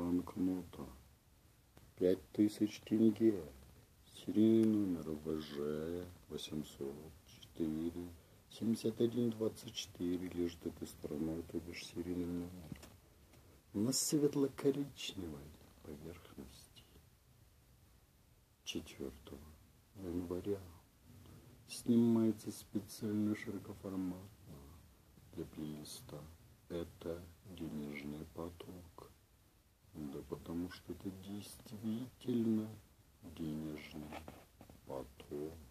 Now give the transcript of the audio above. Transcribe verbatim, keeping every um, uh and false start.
банкнота. Пять тысяч тенге. Серийный номер вэ жэ восемьсот четыре семьдесят один двадцать четыре лежит этой стороной, то бишь серийный номер. На светло-коричневой поверхности. четвёртого января снимается специально широкоформатно для плейлиста. Это денежный поток. Да потому что это действительно денежный поток.